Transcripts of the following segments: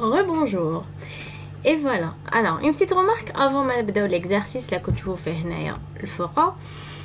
Rebonjour. Et voilà. Alors, une petite remarque avant de نبداو l'exercice là que تشوفوا فيه هنايا الفوق.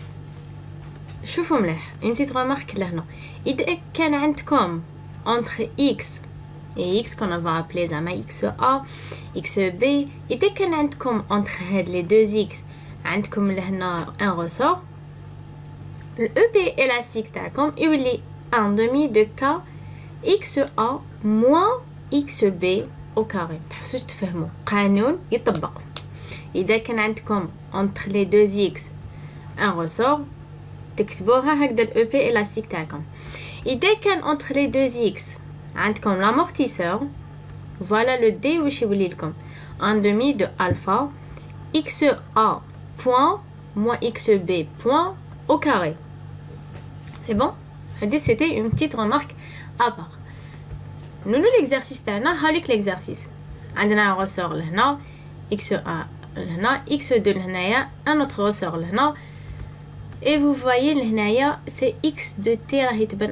شوفوا مليح. Une petite remarque لهنا. إذا كان عندكم entre x et x qu'on va appeler زعما xa, xb, إذا كان عندكم entre هاد les deux x عندكم لهنا un ressort, le EP élastique تاعكم يولي 1/2 de k xa moins xb au carré. تحسوش تفهموا قانون يطبق. إذا كان عندكم entre les deux x un ressort تكتبوها هكذا ال EP élastique تاعكم. إذا كان entre les deux x عندكم l'amortisseur, voilà le d واش يولي لكم 1/2 de alpha xa point moins xb point au carré. C'est bon? C'était une petite remarque à part. Nous l'exercice تاعنا هاوليك l'exercice. عندنا un ressort لهنا x1 لهنا x2 لهنايا un autre ressort لهنا et vous voyez لهنايا c'est x de t راهي تبان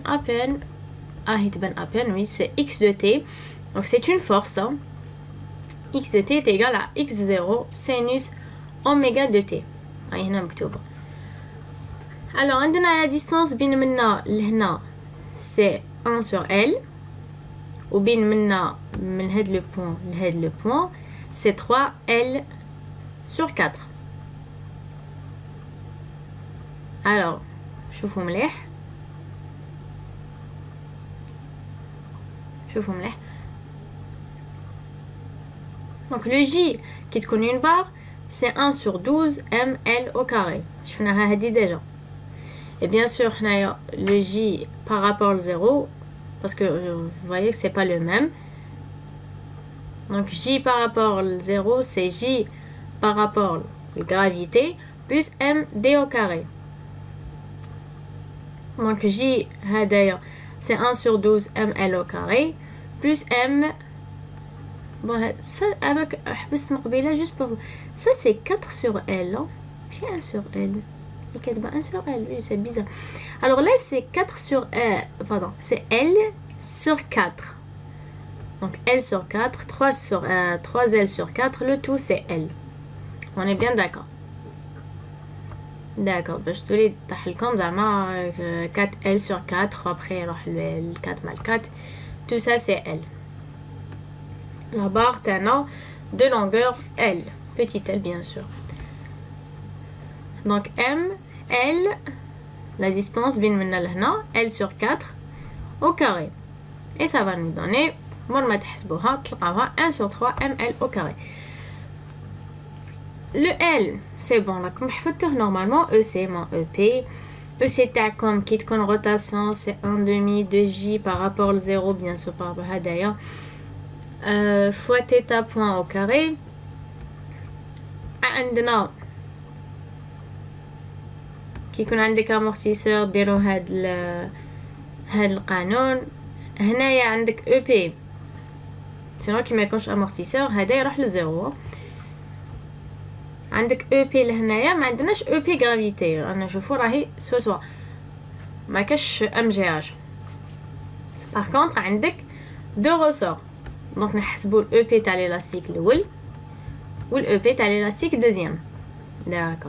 à peine oui c'est x de t donc c'est une force hein. X de t est égal à x0 sinus oméga de t هاي هنا مكتوبة. alors عندنا la distance بين منا لهنا c'est 1 sur L وبين منا من هاد لو بوين لهاد لو بوين c'est 3 L sur 4. alors شوفوا مليح donc le J qui تكون une barre c'est 1 sur 12 ml au carré. شفناها هادي déjà. et bien sûr هنايا le J par rapport au 0 parce que vous voyez que c'est pas le même. donc J par rapport au 0 c'est J par rapport à la gravité plus md au carré. donc J هدايا c'est 1 sur 12 ml au carré plus m. bon ça avec حبست مقبله juste pour ça c'est 4 sur L hein? J'ai 1 sur L. Il y a 1 sur L, oui, c'est bizarre. Alors là, c'est 4 sur pardon, c'est L sur 4. Donc L sur 4, 3L sur 4, le tout c'est L. On est bien d'accord. D'accord, je te l'ai dit, 4L sur 4, après alors, le 4 mal 4, tout ça c'est L. La barre t'en de longueur L, petit L bien sûr. donc M, L, la distance bin minna lhna, L sur 4 au carré. Et ça va nous donner, moi تحسبوها تلقاوها 1 sur 3 ml au carré. Le L, c'est bon là, comme حفظتوه normalement, EC moins EP. EC تاعكم كي تكون rotation, c'est 1/2 de J par rapport au 0, bien sûr par rapport à d'ailleurs. Fois θ point au carré. عندنا كي يكون عندك امورتيسور ديروا هاد القانون. هنايا عندك او بي سينو كي ما يكونش امورتيسور هذا يروح للزيرو. عندك او بي لهنايا ما عندناش او بي غرافيتي. انا نشوفوا راهي سوا ما كاش ام جي اش. باغ كونطخ عندك دو ريسور دونك نحسبوا الاو بي تاع l'élastique الاول والاو بي تاع l'élastique دوزيام. داكور.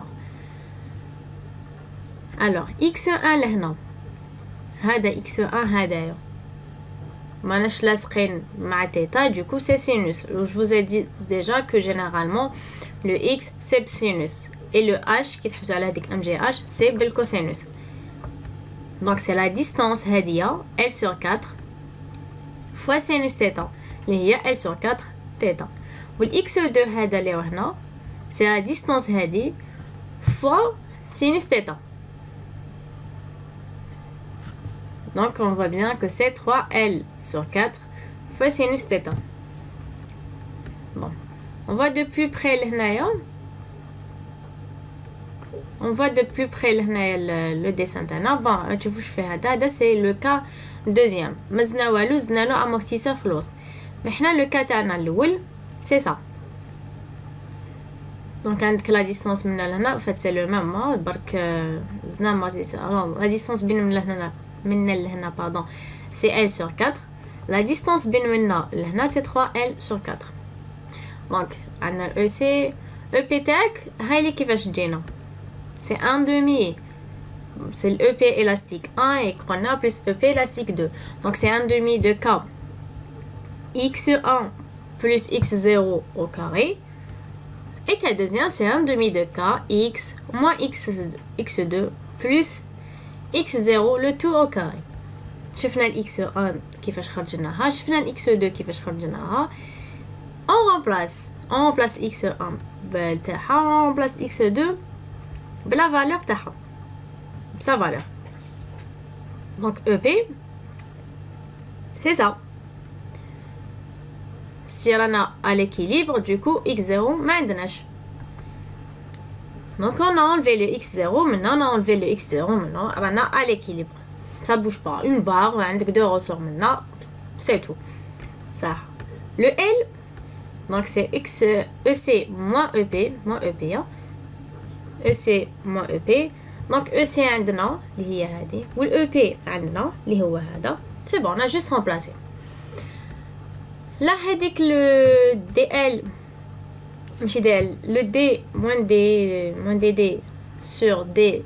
alors x1 لهنا هذا x1 هذايا ماناش لاصقين مع θ du coup c'est sinus. je vous ai dit déjà que généralement le x c'est sinus et le h qui تحبسوا على هذيك mgh c'est بالcosinus. donc c'est la distance هادية L sur 4 fois sinus θ اللي هي L sur 4 θ. والx2 هذا اللي هنا c'est la distance هادي fois sinus θ. donc on voit bien que c'est 3L sur 4 fois sinus θ. bon, on voit de plus près لهنايا. on voit de plus près لهنايا le dessin تاعنا. bon تشوفوا واش فيه هذا c'est le cas deuxième. ما زدنا والو, زدنا له amortisseur في الوسط. mais حنا le cas تاعنا الاول c'est ça. donc عندك la distance من لهنا فات c'est le même برك زدنا amortisseur. alors la distance بين من لهنا pardon c'est L sur 4 la distance بين منا لهنا c'est 3L sur 4. Donc عندنا EC EP تاعك هاي اللي كيفاش تجينا. C'est 1 demi. C'est le EP élastique 1 et qu'on plus EP élastique 2. Donc c'est 1 demi de K x1 plus x0 au carré. Et ta deuxième, c'est 1 demi de K x moins x2 plus x0 le tout au carré. شفنا x1 كيفاش خرجناها، شفنا x2 كيفاش خرجناها. On remplace x1 بالتاعها، on remplace x2 بلا valeur تاعها، بسا valeur. Donc EP c'est ça. Si رانا à l'équilibre, du coup x0 ما عندناش. Donc on a enlevé le x0, maintenant on a enlevé le x0, maintenant رانا à l'équilibre. Ça bouge pas, une barre, عندك deux ressorts maintenant, c'est tout. Ça. Le L, donc c'est x EC moins EP, moins EP, hein. EC moins EP. Donc EC عندنا اللي هي هذه وال EP عندنا اللي هو هذا. C'est bon, on a juste remplacé. Là, هذيك le DL ماشي DL, le D moins DD sur D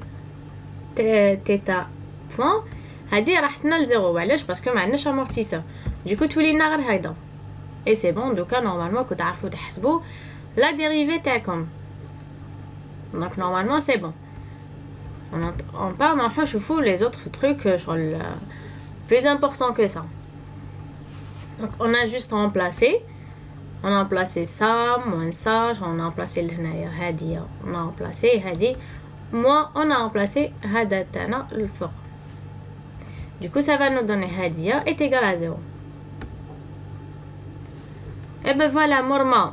θ point هادي راحتنا لزيرو. علاش؟ باسكو ما عندناش امورتيسور. دوكو تولينا غير هيدا اي سي بون. دوكا نورمالمون كنت تعرفوا تحسبوا لا ديريفي تاعكم. دونك نورمالمون سي بون. on part نروحو نشوفو les autres trucs شغل plus important que ça. Donc on a juste remplacé. On a remplacé ça moins ça. On a remplacé لهنايا هادي. On a remplacé هادي moins on a remplacé هذا تاعنا الفوق. Du coup, ça va nous donner Hadia est égal à 0. Et ben voilà, Morma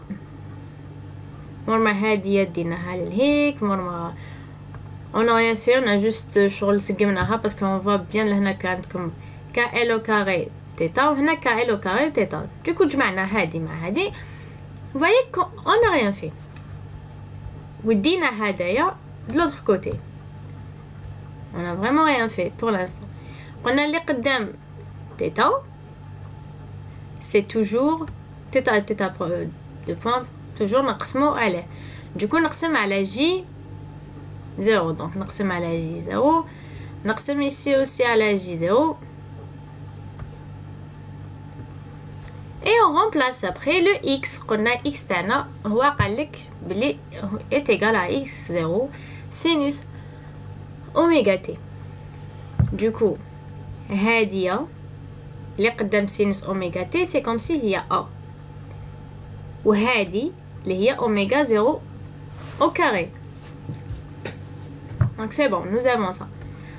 Hadia dinaha l'hik, Morma. On n'a rien fait, on a juste sur le segmnaha parce qu'on voit bien là comme KL au carré θ, ou là KL au carré θ. Du coup, je m'en Hadi ma Hadi. Vous voyez qu'on n'a rien fait. Ou dina Hadaya de l'autre côté. On n'a vraiment rien fait pour l'instant. On a les قدام θ, c'est toujours θ de point toujours نقسمو عليه. Du coup نقسم على J 0, donc نقسم على J 0, نقسم ici aussi على J 0 et on remplace après le X. قلنا X تاعنا هو قالك بلي est égal à X0 sinus oméga T. Du coup هادية اللي قدام سينوس اوميغا تي سي كوم سي هي ا، وهادي اللي هي اوميغا 0 au carré. Donc c'est bon, nous avons ça.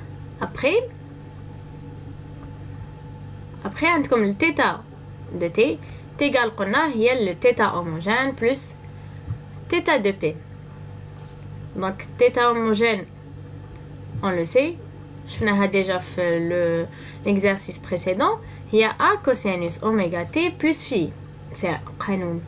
Après عندكم le θ de t égal قلنا هي le θ homogène plus θ de p. Donc θ homogène on le sait, شفناها déjà في l'exercice précédent, il y a A cosinus oméga t plus phi. C'est قانون.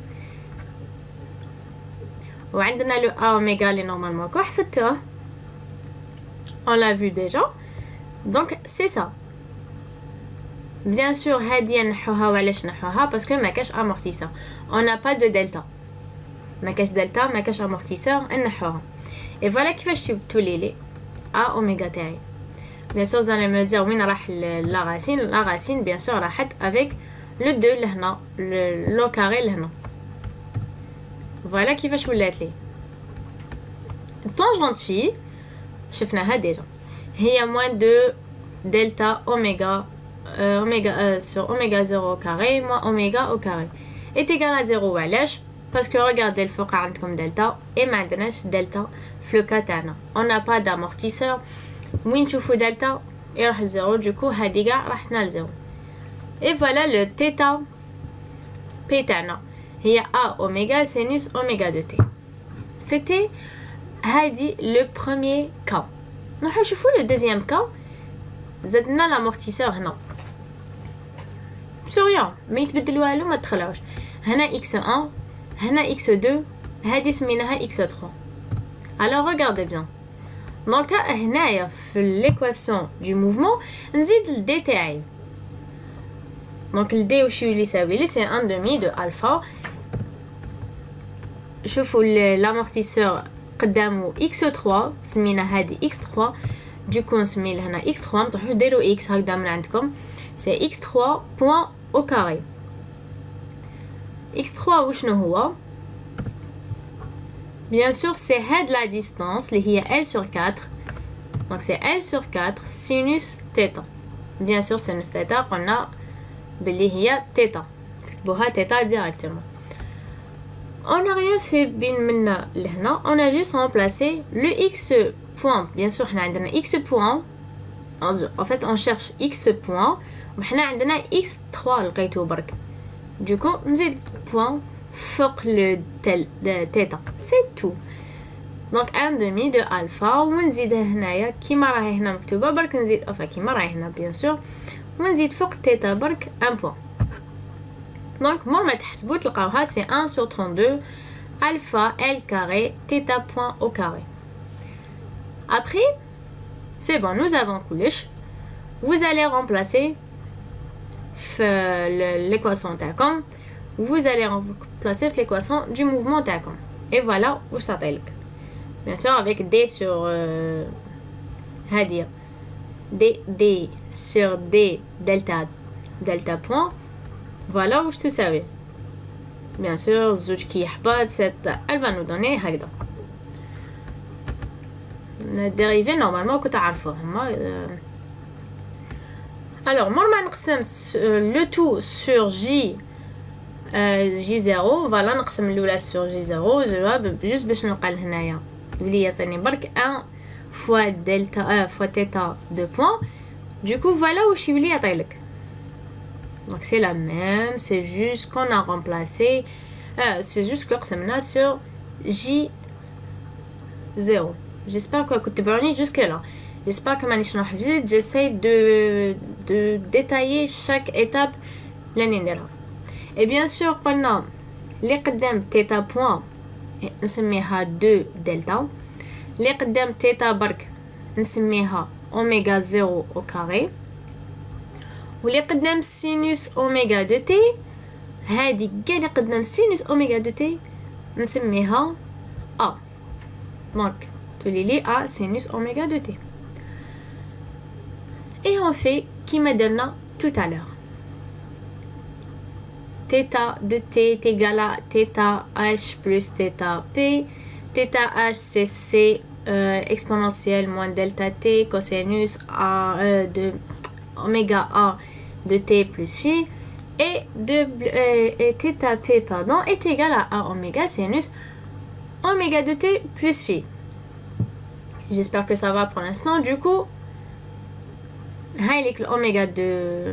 وعندنا le A oméga اللي normalement كو حفظتوه. On l'a vu déjà. Donc c'est ça. Bien sûr هادي نحوها وعلاش نحوها parce que ما كاش amortisseur. On n'a pas de delta. ما كاش delta, ما كاش amortisseur نحوها. Et voilà كيفاش تولي لي A oméga تاعي. Bien sûr, vous allez me dire, oui, la racine. La racine, bien sûr, راحت avec le 2 لهنا, le carré لهنا. Voilà كيفاش ولات لي. Tangente phi, شفناها déjà. هي moins de delta oméga sur oméga 0 au carré moins oméga au carré est égal à 0. علاش؟ parce que regardez الفوق عندكم delta et ما عندناش delta في le cas تاعنا. On n'a pas d'amortisseur. وين نشوفو دلتا يروح لزيرو. دوكو هادي كاع راحتنا لزيرو. اي فوالا لو تيتا بي تاعنا هي ا اوميغا سينوس اوميغا دو تي. سيتي هادي لو بروميير كا. نروحو نشوفو لو دوزيام كا. زدنا لامورتيسور هنا سوريا ما يتبدل والو، ما تخلعوش. هنا x1 هنا x2 هادي سميناها x3. alors regardez bien. Donc هنايا في l'équation du mouvement نزيد ال d تاعي. دونك ال d واش يولي يساوي لي سي 1 دومي دو الفا. شوفوا l'amortisseur قدامه x3 سمينا هذه x3 دوكو نسمي لهنا x3 ما تروحوش ديروا x هكذا من عندكم سي x3 بوين او كاري. x3 وشنو هو؟ bien sûr c'est هاد la distance اللي هي l sur 4 donc c'est l sur 4 sinus θ. bien sûr sinus θ قلنا باللي هي θ تكتبوها θ directement. On n'a rien fait بين منا لهنا on a juste remplacé le x point. bien sûr حنا عندنا x point en fait on cherche x point وحنا عندنا x3 لقيتو برك دوكو نزيد point فوق لو θ c'est tout. donc 1 demi de alpha ونزيدها هنايا كيما راهي هنا مكتوبه برك نزيد كيما راهي هنا bien sûr ونزيد فوق θ برك 1 point. donc مور ما تحسبوا تلقاوها c'est 1 sur 32 alpha L carré θ point au carré. après c'est bon nous avons كلش. vous allez remplacer l'équation تاعكم vous allez remplacer l'équation du mouvement تاعكم et voilà واش تعطيلك bien sûr avec d sur هادي d sur d delta point voilà واش تساوي bien sûr زوج كي يحبط elle va nous donner هكذا. dérivé normalement كنت عارفوهم. alors مور ما نقسم le tout sur j j0 فوالا نقسم الاولى sur j0 جواب جوست باش نلقى لهنايا يولي يعطيني برك 1 fois delta fois θ de point du coup voilà واش يولي يعطيلك. donc c'est la même c'est juste qu'on a remplacé c'est juste que قسمنا sur j0. j'espère que كنت تبعوني jusque là. j'espère que مانيش نروح بزيد. j'essaie de détailler chaque étape اللي نديرها. et bien sûr قلنا اللي قدام θ point نسميها 2 دلتا اللي قدام θ برك نسميها اوميغا 0 au carré واللي قدام سينوس اوميغا دو تي هادي كاع اللي قدام سينوس اوميغا دو تي نسميها ا. دونك تولي لي ا سينوس اوميغا دو تي. et on fait كيما درنا tout à l'heure. θ de t est égal à θ h plus θ p. θ h c'est c exponentielle moins delta t cosinus a de oméga a de t plus phi et θ p pardon est égal à a oméga sinus oméga de t plus phi. j'espère que ça va pour l'instant. du coup هاي l'oméga de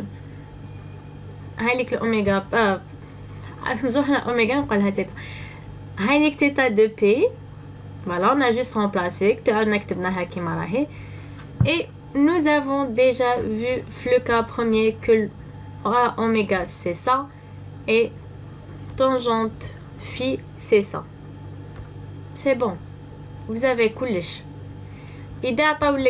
هاي l'oméga مزوحنا oméga نقولها θ. هاي θ de p voilà on a juste remplacé كتبناها كيما راهي. et nous avons déjà vu le cas premier que a oméga c'est ça et tangente phi c'est ça. c'est bon vous avez كلش. إذا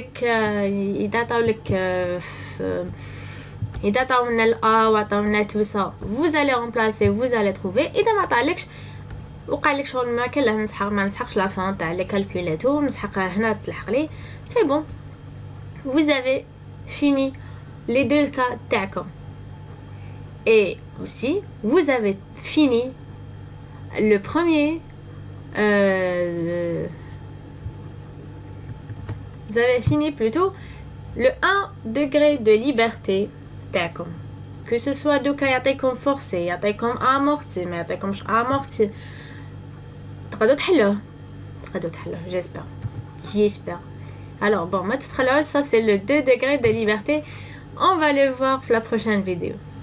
عطاولنا ال A وعطاولنا tout ça vous allez remplacer vous allez trouver. إذا ما عطالكش وقالك شغل ما كان له ما نسحقش لا فان تاع لي كالكولاتور نسحق هنا تلحق لي c'est bon vous avez fini les deux cas تاعكم. et aussi vous avez fini le premier vous avez fini plutôt le 1 degré de liberté تاعكم que ce soit دوكا يعطيكم forcé يعطيكم amorti ما يعطيكمش amorti تقدروا تحلوه j'espère. alors bon ما تتخلوش ça c'est le 2 degré de liberté. on va le voir pour la prochaine vidéo.